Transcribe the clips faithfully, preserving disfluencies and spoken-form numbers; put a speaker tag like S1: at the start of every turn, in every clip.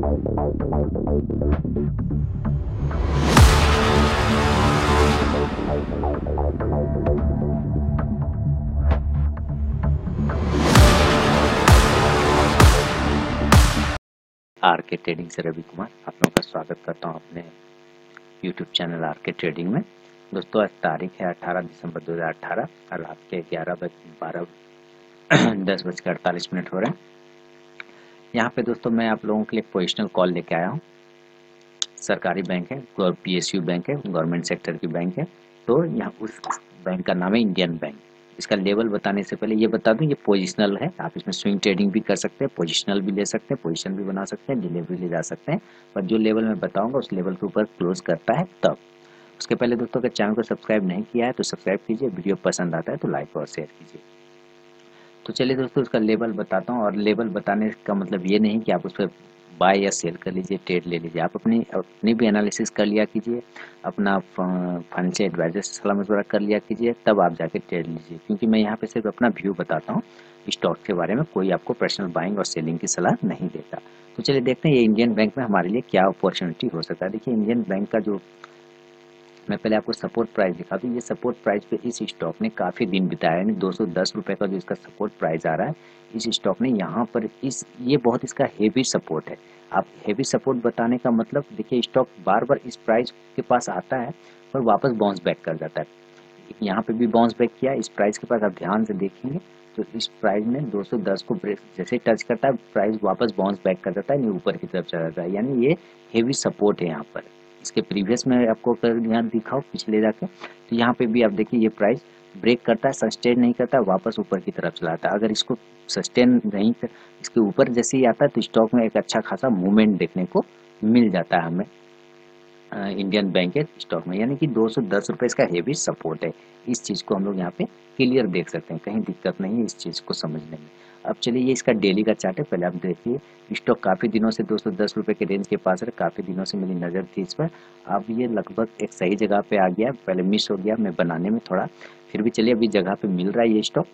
S1: Are K trading से रवि कुमार आप लोगों का स्वागत करता हूं अपने YouTube channel R K trading में। दोस्तों आज तारीख है अठारह दिसंबर दो हज़ार अठारह और रात के ग्यारह बज बारह दस बज के अड़तालीस मिनट हो रहे हैं। यहाँ पे दोस्तों मैं आप लोगों के लिए पोजिशनल कॉल लेके आया हूँ। सरकारी बैंक है, पीएसयू बैंक है, गवर्नमेंट सेक्टर की बैंक है। तो यहाँ उस बैंक का नाम है इंडियन बैंक। इसका लेवल बताने से पहले ये बता दूं, ये पोजिशनल है। आप इसमें स्विंग ट्रेडिंग भी कर सकते हैं, पोजिशनल भी ले सकते हैं, पोजीशन भी बना सकते हैं, डिलीवरी ले जा सकते हैं। पर जो लेवल मैं बताऊंगा उस लेवल के ऊपर क्लोज करता है तब। उसके पहले दोस्तों अगर चैनल को सब्सक्राइब नहीं किया है तो सब्सक्राइब कीजिए, वीडियो पसंद आता है तो लाइक और शेयर कीजिए। तो चलिए दोस्तों उसका लेवल बताता हूँ। और लेवल बताने का मतलब ये नहीं कि आप उस पर बाय या सेल कर लीजिए, ट्रेड ले लीजिए। आप अपनी अपनी भी एनालिसिस कर लिया कीजिए, अपना फाइनेंशियल एडवाइजर से सलाह मशवरा कर लिया कीजिए, तब आप जाके ट्रेड लीजिए। क्योंकि मैं यहाँ पे सिर्फ अपना व्यू बताता हूँ स्टॉक के बारे में, कोई आपको पर्सनल बाइंग और सेलिंग की सलाह नहीं देता। तो चलिए देखते हैं ये इंडियन बैंक में हमारे लिए क्या अपॉर्चुनिटी हो सकता है। देखिए इंडियन बैंक का जो मैं पहले आपको सपोर्ट प्राइस दिखा दूँ। ये सपोर्ट प्राइस पे इस स्टॉक ने काफ़ी दिन बिताया, यानी दो सौ दस रुपये का जो इसका सपोर्ट प्राइस आ रहा है, इस स्टॉक ने यहाँ पर इस ये बहुत इसका हेवी सपोर्ट है। आप हेवी सपोर्ट बताने का मतलब देखिए स्टॉक बार बार इस प्राइस के पास आता है और वापस बाउंस बैक कर जाता है। यहाँ पे भी बाउंस बैक किया इस प्राइस के पास। आप ध्यान से देखेंगे तो इस प्राइस में दो सौ दस को ब्रेक जैसे टच करता है प्राइस वापस बाउंस बैक कर जाता है, ऊपर की तरफ चला जाता है, यानी ये हेवी सपोर्ट है यहाँ पर। इसके प्रीवियस में आपको अगर यहाँ दिखाओ पिछले जाके तो यहाँ पे भी आप देखिए ये प्राइस ब्रेक करता है, सस्टेन नहीं करता, वापस ऊपर की तरफ चला जाता है। अगर इसको सस्टेन नहीं कर इसके ऊपर जैसे ही आता है तो स्टॉक में एक अच्छा खासा मूवमेंट देखने को मिल जाता है हमें इंडियन बैंक के स्टॉक में, यानी कि दो सौ दस रुपये इसका हेवी सपोर्ट है। इस चीज़ को हम लोग यहाँ पे क्लियर देख सकते हैं, कहीं दिक्कत नहीं है इस चीज़ को समझने में। अब चलिए ये इसका डेली का चार्ट है, पहले आप देखिए स्टॉक काफ़ी दिनों से दो सौ दस रुपये के रेंज के पास है, काफ़ी दिनों से मेरी नज़र थी इस पर। अब ये लगभग एक सही जगह पे आ गया, पहले मिस हो गया मैं बनाने में थोड़ा, फिर भी चलिए अभी जगह पे मिल रहा है ये स्टॉक।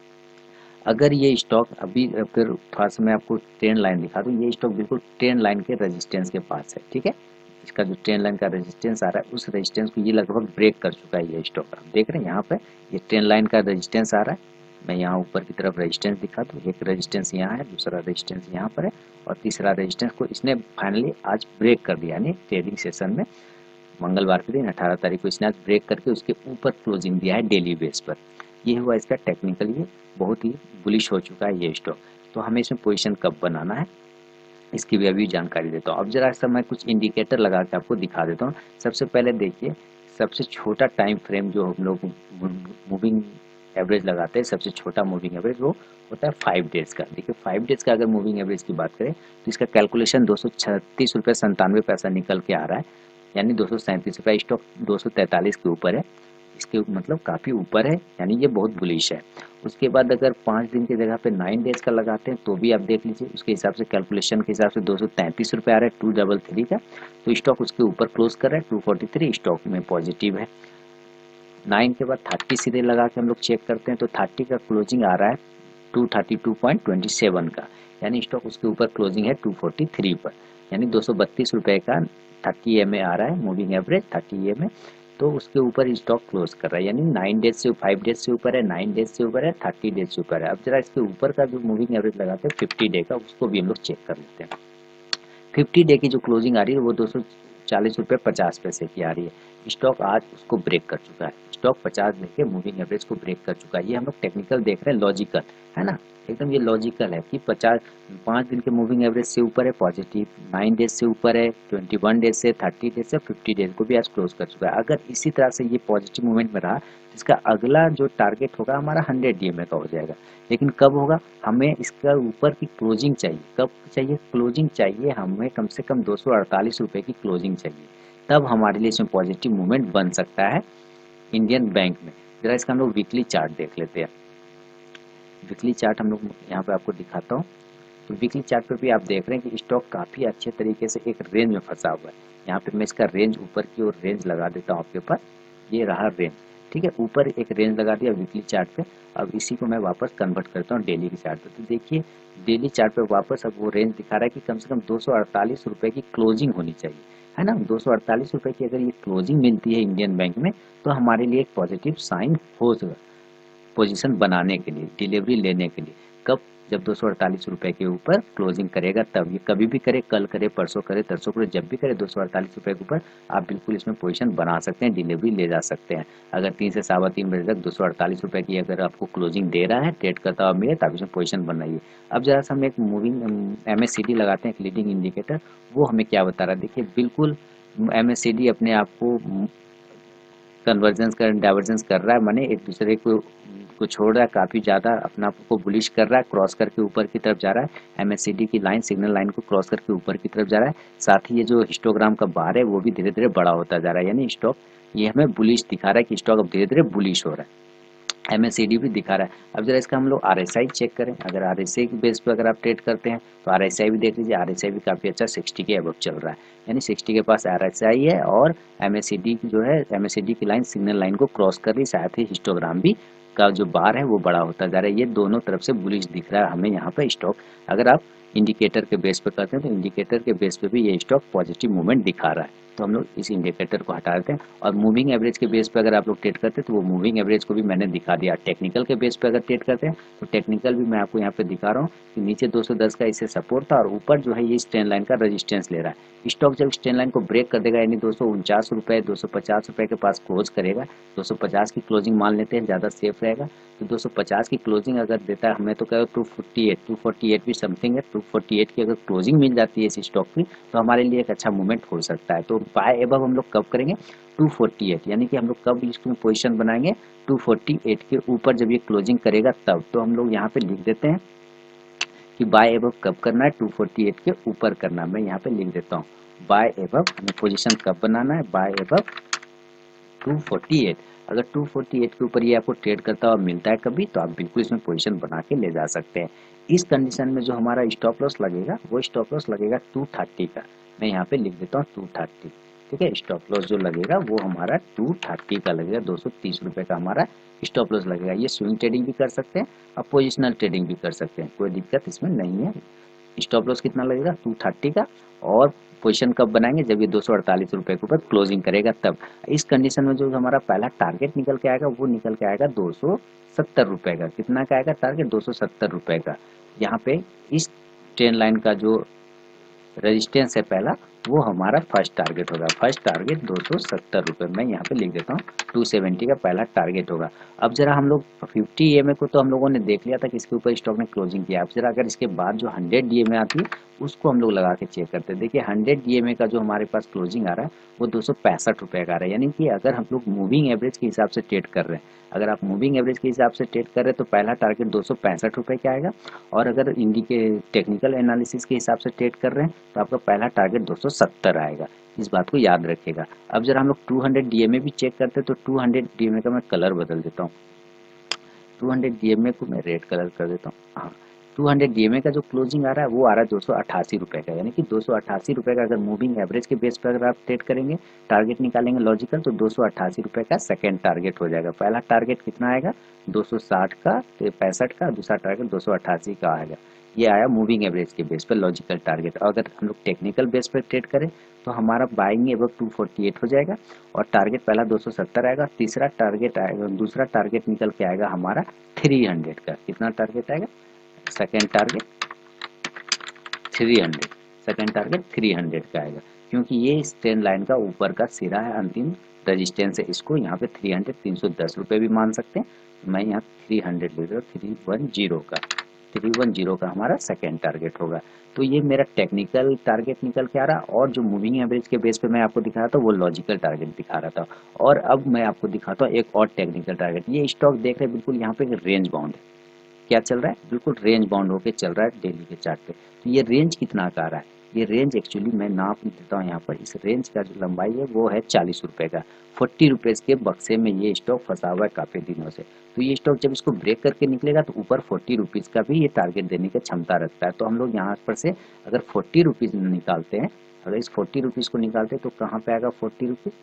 S1: अगर ये स्टॉक अभी फिर थोड़ा सा मैं आपको ट्रेंड लाइन दिखा दूँ, ये स्टॉक बिल्कुल ट्रेंड लाइन के रेजिस्टेंस के पास है, ठीक है। इसका जो ट्रेंड लाइन का रेजिस्टेंस आ रहा है उस रेजिस्टेंस को ये लगभग ब्रेक कर चुका है ये स्टॉक। आप देख रहे हैं यहाँ पे ये ट्रेंड लाइन का रेजिस्टेंस आ रहा है। मैं यहाँ ऊपर की तरफ रेजिस्टेंस दिखा दूँ, एक रेजिस्टेंस यहाँ है, दूसरा रेजिस्टेंस यहाँ पर है और तीसरा रेजिस्टेंस को इसने फाइनली आज ब्रेक कर दिया, यानी ट्रेडिंग सेशन में मंगलवार के दिन अठारह तारीख को इसने आज ब्रेक करके उसके ऊपर क्लोजिंग दिया है डेली बेस पर। ये हुआ इसका टेक्निकली बहुत ही बुलिश हो चुका है ये स्टॉक। तो हमें इसमें पोजीशन कब बनाना है इसकी भी अभी जानकारी देता हूँ। अब जरा सा मैं कुछ इंडिकेटर लगा के आपको दिखा देता हूँ। सबसे पहले देखिए सबसे छोटा टाइम फ्रेम जो हम लोग मूविंग एवरेज लगाते हैं, सबसे छोटा मूविंग एवरेज वो होता है फाइव डेज का। देखिए फाइव डेज का अगर मूविंग एवरेज की बात करें तो इसका कैलकुलेशन दो सौ छत्तीस रुपये संतानवे पैसा निकल के आ रहा है, यानी दो सौ सैंतीस रुपये। स्टॉक दो सौ तैंतालीस के ऊपर है, इसके मतलब काफ़ी ऊपर है, यानी ये बहुत बुलिश है। उसके बाद अगर पाँच दिन की जगह पे नाइन डेज का लगाते हैं तो भी आप देख लीजिए उसके हिसाब से कैलकुलेशन के हिसाब से दो सौ तैंतीस रुपये आ रहा है टू डबल थ्री का। तो स्टॉक उसके ऊपर क्लोज कर रहा है, टू फोर्टी थ्री स्टॉक में पॉजिटिव है। नाइन के बाद थर्टी सीधे लगा के हम लोग चेक करते हैं तो थर्टी का क्लोजिंग आ रहा है two thirty two point twenty seven का, यानी स्टॉक उसके ऊपर क्लोजिंग है टू फोर्टी थ्री पर, यानी दो सौ बत्तीस रुपये का थर्टी ए में आ रहा है मूविंग एवरेज थर्टी ए में। तो उसके ऊपर स्टॉक क्लोज कर रहा है, यानी नाइन डेज से फाइव डेज से ऊपर है, नाइन डेज से ऊपर है, थर्टी डेज से ऊपर है। अब जरा इसके ऊपर का जो मूविंग एवरेज लगाते हैं फिफ्टी डे का, उसको भी हम लोग चेक कर लेते हैं। फिफ्टी डे की जो क्लोजिंग आ रही है वो दो सौ चालीस रुपये पचास पैसे की आ रही है। स्टॉक आज उसको ब्रेक कर चुका है, स्टॉक पचास लेके मूविंग एवरेज को ब्रेक कर चुका है। ये हम लोग टेक्निकल देख रहे हैं, लॉजिकल है ना, एकदम ये लॉजिकल है कि पचास पाँच दिन के मूविंग एवरेज से ऊपर है पॉजिटिव, नाइन डेज से ऊपर है, ट्वेंटी वन डेज से, थर्टी डेज से, फिफ्टी डेज को भी आज क्लोज कर चुका है। अगर इसी तरह से ये पॉजिटिव मूवमेंट में रहा तो इसका अगला जो टारगेट होगा हमारा हंड्रेड डी एम ए का हो जाएगा। लेकिन कब होगा, हमें इसका ऊपर की क्लोजिंग चाहिए। कब चाहिए क्लोजिंग? चाहिए हमें कम से कम दो सौ अड़तालीस रुपये की क्लोजिंग चाहिए, तब हमारे लिए इसमें पॉजिटिव मूवमेंट बन सकता है इंडियन बैंक में। जरा इसका हम लोग वीकली चार्ट देख लेते हैं। वीकली चार्ट हम लोग यहाँ पे आपको दिखाता हूँ। तो वीकली चार्ट पे भी आप देख रहे हैं कि स्टॉक काफ़ी अच्छे तरीके से एक रेंज में फंसा हुआ है। यहाँ पे मैं इसका रेंज ऊपर की ओर रेंज लगा देता हूँ आपके पास, ये रहा रेंज। ठीक है, ऊपर एक रेंज लगा दिया वीकली चार्ट पे। अब इसी को मैं वापस कन्वर्ट करता हूँ डेली के चार्ट पे। तो देखिए डेली चार्ट पे वापस अब वो रेंज दिखा रहा है कि कम से कम दो सौ अड़तालीस रुपए की क्लोजिंग होनी चाहिए, है ना। दो सौ अड़तालीस रुपए की अगर ये क्लोजिंग मिलती है इंडियन बैंक में तो हमारे लिए एक पॉजिटिव साइन हो जाएगा पोजीशन बनाने के लिए, डिलीवरी लेने के लिए। कब? जब दो सौ अड़तालीस रुपए के ऊपर क्लोजिंग करेगा तब। ये कभी भी करे, कल करे, परसों करे, तरसों करे, जब भी करे दो सौ अड़तालीस रुपए के ऊपर आप बिल्कुल इसमें पोजीशन बना सकते हैं, डिलीवरी ले जा सकते हैं। अगर तीन से सवा तीन बजे तक दो सौ अड़तालीस रुपए की अगर आपको क्लोजिंग दे रहा है, ट्रेड करता हुआ मिले, तब इसमें पोजीशन बनाइए। अब जरा सा हम एक moving M S C D लगाते हैं, एक लीडिंग इंडिकेटर, वो हमें क्या बता रहा है। देखिए बिल्कुल एम एस सी डी अपने आप को कन्वर्जेंस कर डाइवर्जेंस कर रहा है, माने एक दूसरे को को छोड़ रहा है, काफी ज्यादा अपना आप को बुलिश कर रहा है, क्रॉस करके ऊपर की तरफ जा रहा है। एम एस सी डी की लाइन सिग्नल लाइन को क्रॉस करके ऊपर की तरफ जा रहा है। साथ ही ये जो हिस्टोग्राम का बार है वो भी धीरे धीरे बड़ा होता जा रहा है, यानी स्टॉक ये हमें बुलिश दिखा रहा है कि स्टॉक अब धीरे धीरे बुलिश हो रहा है। एम एस सी डी भी दिखा रहा है। अब जरा इसका हम लोग आर एस आई चेक करें। अगर आर एस आई के बेस पर अगर आप ट्रेड करते हैं तो आर एस आई भी देख लीजिए, आर एस आई भी काफी अच्छा साठ के अबव चल रहा है, यानी साठ के पास आर एस आई है और एम एस सी डी जो है एम एस सी डी की लाइन सिग्नल लाइन को क्रॉस कर रही, साथ ही हिस्टोग्राम भी का जो बार है वो बड़ा होता जा रहा है। ये दोनों तरफ से बुलिश दिख रहा है हमें यहाँ पे स्टॉक। अगर आप इंडिकेटर के बेस पे करते हैं तो इंडिकेटर के बेस पे भी ये स्टॉक पॉजिटिव मूवमेंट दिखा रहा है, तो हम लोग इस इंडिकेटर को हटा देते हैं। और मूविंग एवरेज के बेस पे अगर आप लोग ट्रेड करते हैं तो वो मूविंग एवरेज को भी मैंने दिखा दिया। टेक्निकल के बेस पे अगर ट्रेड करते हैं तो टेक्निकल भी मैं आपको यहाँ पे दिखा रहा हूँ कि नीचे दो सौ दस का इसे सपोर्ट था और ऊपर जो है ये स्ट्रेन लाइन का रेजिस्टेंस ले रहा है। स्टॉक जब स्ट्रेन लाइन को ब्रेक कर देगा यानी दो सौ उनचास रुपए दो सौ पचास रुपए के पास क्लोज करेगा, दो सौ पचास की क्लोजिंग मान लेते हैं, ज्यादा सेफ रहेगा। तो दो सौ पचास की क्लोजिंग अगर देता है हमें तो कहो two forty eight two forty eight भी समथिंग है, टू फोर्टी एट की अगर क्लोजिंग मिल जाती है इस स्टॉक की तो हमारे लिए एक अच्छा मूवमेंट हो सकता है। तो बाय एबव हम लोग कब करेंगे? टू फोर्टी एट, यानी कि हम लोग कब इसमें पोजीशन बनाएंगे? टू फोर्टी एट के ऊपर जब ये क्लोजिंग करेगा तब। तो हम लोग यहाँ पे लिख देते हैं कि बाय एबव कब करना है? टू फोर्टी एट के ऊपर करना। मैं यहाँ पे लिख देता हूँ बाय एबव हमें पोजीशन कब बनाना है? Buy above two forty eight. अगर टू फोर्टी एट के ऊपर ये आपको ट्रेड करता हुआ मिलता है कभी तो आप बिल्कुल इसमें पोजीशन बना के ले जा सकते हैं। इस कंडीशन में जो हमारा स्टॉप लॉस लगेगा वो स्टॉप लॉस लगेगा टू थर्टी का। मैं यहाँ पे लिख देता हूँ टू थर्टी, ठीक है। स्टॉप लॉस जो लगेगा वो हमारा टू थर्टी का लगेगा, दो सौ तीस रुपए का हमारा स्टॉप लॉस लगेगा। ये स्विंग ट्रेडिंग भी कर सकते हैं और पोजिशनल ट्रेडिंग भी कर सकते हैं, कोई दिक्कत इसमें नहीं है। स्टॉप लॉस कितना लगेगा? टू थर्टी का। और पोजीशन कब बनाएंगे? जब ये दो सौ अड़तालीस रुपए के ऊपर क्लोजिंग करेगा तब। इस कंडीशन में जो हमारा पहला टारगेट निकल के आएगा वो निकल के आएगा दो सौ सत्तर रुपए का। कितना का आएगा टारगेट? दो सौ सत्तर रुपए का। यहाँ पे इस ट्रेन लाइन का जो रेजिस्टेंस है पहला वो हमारा फर्स्ट टारगेट होगा। फर्स्ट टारगेट दो सौ सत्तर रुपए, मैं यहाँ पे लिख देता हूँ टू सेवेंटी का पहला टारगेट होगा। अब जरा हम लोग फिफ्टी ई एम ए को तो हम लोगों ने देख लिया था कि इसके ऊपर स्टॉक ने क्लोजिंग किया। अब जरा अगर इसके बाद जो हंड्रेड डी एम ए आती है उसको हम लोग लगा के चेक करते हैं। देखिए हंड्रेड डी एम ए का जो हमारे पास क्लोजिंग आ रहा है वो दो सौ पैंसठ रुपए का आ रहा है, यानी कि अगर हम लोग मूविंग एवरेज के हिसाब से ट्रेड कर रहे हैं, अगर आप मूविंग एवरेज के हिसाब से ट्रेड कर रहे हैं तो पहला टारगेट दो सौ पैंसठ रुपए का आएगा। और अगर इंडिके टेक्निकल एनालिसिस के हिसाब से ट्रेड कर रहे हैं तो आपका पहला टारगेट दो सौ सत्तर आएगा। इस बात को याद रखिएगा। अब जरा हम लोग two hundred D M A भी चेक करते हैं तो two hundred D M A का मैं कलर बदल देता हूँ। Two hundred D M A को मैं रेड कलर कर देता हूँ। हाँ, two hundred D M A का जो क्लोजिंग आ रहा है वो आ रहा है दो सौ अट्ठासी रुपए का, यानी कि दो सौ अट्ठासी रुपए का अगर मूविंग एवरेज के बेस पर अगर आप ट्रेड करेंगे, टारगेट निकालेंगे लॉजिकल, तो दो सौ अट्ठासी रुपए का सेकंड टारगेट हो जाएगा। पहला टारगेट कितना आएगा? दो सौ साठ का, पैंसठ का, दूसरा टारगेट दो सौ अट्ठासी का आएगा। ये आया मूविंग एवरेज के बेस पर लॉजिकल टारगेट। अगर हम लोग टेक्निकल बेस पर ट्रेड करें तो हमारा buying above two forty eight हो जाएगा और टारगेट पहला दो सौ सत्तर आएगा, तीसरा टारगेट आएगा, दूसरा टारगेट निकल के आएगा हमारा थ्री हंड्रेड का। कितना टारगेट आएगा? Second target three hundred, second target three hundred का आएगा, क्योंकि ये इस ट्रेन लाइन का ऊपर का सिरा है, अंतिम रेजिस्टेंस है। इसको यहाँ पे थ्री हंड्रेड तीन सौ दस रुपए भी मान सकते हैं। मैं यहाँ थ्री हंड्रेड ले रहा हूँ, थ्री वन जीरो का थ्री वन जीरो का हमारा सेकेंड टारगेट होगा। तो ये मेरा टेक्निकल टारगेट निकल के आ रहा, और जो मूविंग एवरेज के बेस पे मैं आपको दिखा रहा था वो लॉजिकल टारगेट दिखा रहा था। और अब मैं आपको दिखाता हूँ एक और टेक्निकल टारगेट। ये स्टॉक देख रहे हैं बिल्कुल यहाँ पे रेंज बाउंड है, क्या चल रहा है? बिल्कुल रेंज बाउंड होके चल रहा है डेली के चार्ट पे। तो ये रेंज कितना का आ रहा है? ये रेंज एक्चुअली मैं नाप देता हूँ यहाँ पर। इस रेंज का जो लंबाई है वो है चालीस रुपए का। फोर्टी रुपीज के बक्से में ये स्टॉक फंसा हुआ है काफी दिनों से। तो ये स्टॉक जब इसको ब्रेक करके निकलेगा तो ऊपर फोर्टी रुपीज का भी ये टारगेट देने की क्षमता रखता है। तो हम लोग यहाँ पर से अगर फोर्टी रुपीज निकालते हैं, अगर इस फोर्टी रुपीज को निकालते हैं तो कहाँ पे आएगा फोर्टी रुपीज?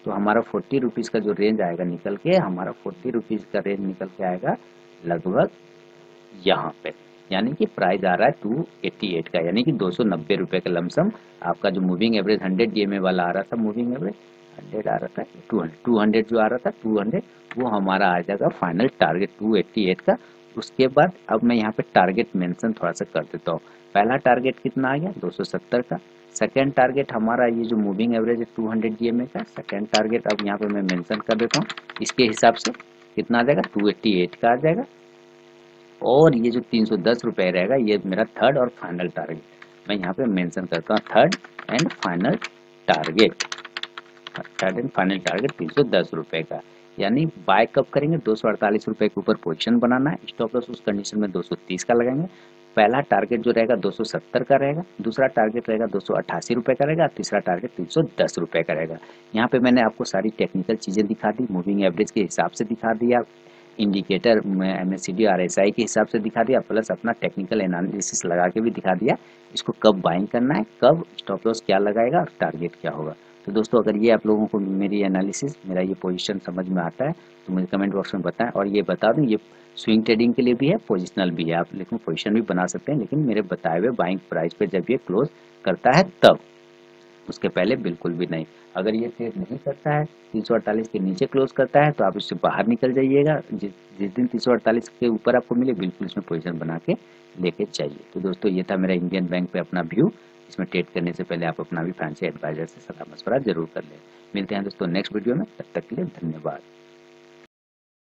S1: तो हमारा फोर्टी रुपीज़ का जो रेंज आएगा निकल के, हमारा फोर्टी रुपीज़ का रेंज निकल के आएगा लगभग यहाँ पे, यानी कि प्राइस आ रहा है टू एट्टी एट का, यानी कि दो सौ नब्बे रुपये का लमसम। आपका जो moving average hundred D M A वाला आ रहा था, मूविंग एवरेज हंड्रेड आ रहा था, टू हंड्रेड टू हंड्रेड जो आ रहा था टू हंड्रेड, वो हमारा आ जाएगा final target two eighty eight का। उसके बाद अब मैं यहाँ पे टारगेट मेंशन थोड़ा सा कर देता हूँ। पहला टारगेट कितना आ गया, दो सौ सत्तर का। सेकेंड टारगेट हमारा ये जो मूविंग एवरेज है two hundred D M A का, सेकेंड टारगेट अब यहाँ पे मैं मेंशन कर देता हूँ। इसके हिसाब से कितना आ जाएगा, टू एट्टी एट का आ जाएगा। और ये जो तीन सौ दस रुपये रहेगा, ये मेरा थर्ड और फाइनल टारगेट, मैं यहाँ पे मेंशन करता हूँ, third and final target, third and final target तीन सौ दस रुपये का। यानी बाय कब करेंगे, दो सौ अड़तालीस रुपये के ऊपर पोजीशन बनाना है, स्टॉप लॉस उस कंडीशन में दो सौ तीस का लगाएंगे। पहला टारगेट जो रहेगा दो सौ सत्तर का रहेगा, दूसरा टारगेट रहेगा दो सौ अट्ठासी रुपये का रहेगा, तीसरा टारगेट तीन सौ दस रुपये का रहेगा। यहाँ पे मैंने आपको सारी टेक्निकल चीज़ें दिखा दी, मूविंग एवरेज के हिसाब से दिखा दिया, indicator M S C D R S I के हिसाब से दिखा दिया, प्लस अपना टेक्निकल एनालिसिस लगा के भी दिखा दिया, इसको कब बाइंग करना है, कब स्टॉप लॉस क्या लगाएगा और टारगेट क्या होगा। तो दोस्तों अगर ये आप लोगों को मेरी एनालिसिस, मेरा ये पोजीशन समझ में आता है तो मुझे कमेंट बॉक्स में बताएं। और ये बता दूं, ये स्विंग ट्रेडिंग के लिए भी है, पोजिशनल भी है, आप लेकिन पोजीशन भी बना सकते हैं, लेकिन मेरे बताए हुए बाइंग प्राइस पे जब ये क्लोज करता है तब, उसके पहले बिल्कुल भी नहीं। अगर ये ट्रेड नहीं करता है, तीन सौ अड़तालीस के नीचे क्लोज करता है, तो आप इससे बाहर निकल जाइएगा। जिस जिस दिन तीन सौ अड़तालीस के ऊपर आपको मिले, बिल्कुल इसमें पोजीशन बना के लेके चाहिए। तो दोस्तों ये था मेरा इंडियन बैंक पे अपना व्यू। इसमें ट्रेड करने से पहले आप अपना भी फाइनेंशियल एडवाइजर से सलाह मशवरा जरूर कर लें। मिलते हैं दोस्तों नेक्स्ट वीडियो में, तब तक के लिए धन्यवाद।